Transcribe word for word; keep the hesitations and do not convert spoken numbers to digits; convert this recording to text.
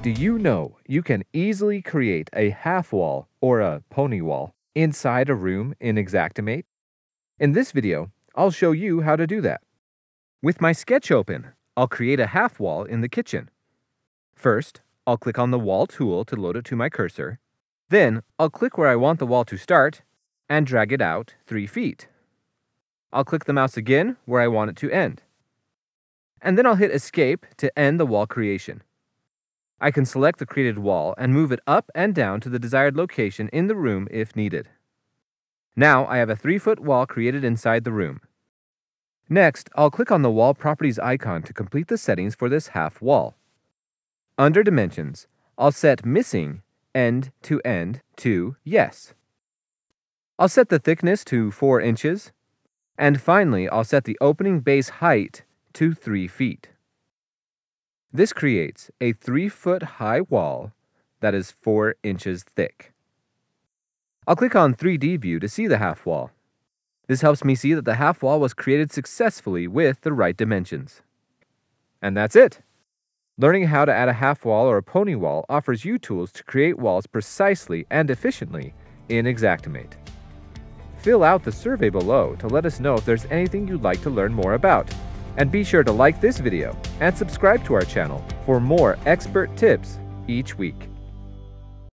Do you know you can easily create a half wall or a pony wall inside a room in Xactimate? In this video, I'll show you how to do that. With my sketch open, I'll create a half wall in the kitchen. First, I'll click on the wall tool to load it to my cursor. Then, I'll click where I want the wall to start and drag it out three feet. I'll click the mouse again where I want it to end. And then I'll hit Escape to end the wall creation. I can select the created wall and move it up and down to the desired location in the room if needed. Now I have a three foot wall created inside the room. Next, I'll click on the Wall Properties icon to complete the settings for this half wall. Under Dimensions, I'll set Missing End to End to Yes. I'll set the thickness to four inches. And finally, I'll set the opening base height to three feet. This creates a three foot high wall that is four inches thick. I'll click on three D View to see the half wall. This helps me see that the half wall was created successfully with the right dimensions. And that's it! Learning how to add a half wall or a pony wall offers you tools to create walls precisely and efficiently in Xactimate. Fill out the survey below to let us know if there's anything you'd like to learn more about. And be sure to like this video and subscribe to our channel for more expert tips each week.